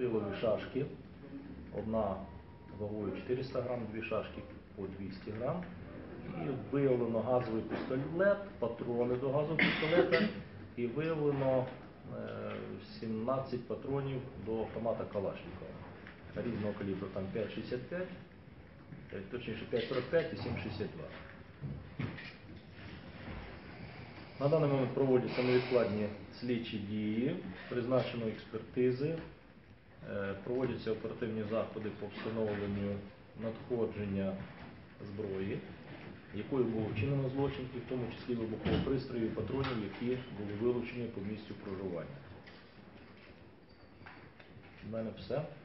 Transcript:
тротилові шашки, одна вагою 400 грам, дві шашки по 200 грам. І виявлено газовий пістолет, патрони до газового пістолета і виявлено 17 патронів до автомата Калашникова. Різного калібру, там 5,65, точніше 5,45 і 7,62. На даний момент проводяться невідкладні слідчі дії, призначено експертизи, проводяться оперативні заходи по встановленню надходження зброї, якою було вчинено злочин, і в тому числі вибухових пристроїв і патронів, які були вилучені по місцю проживання. У мене все.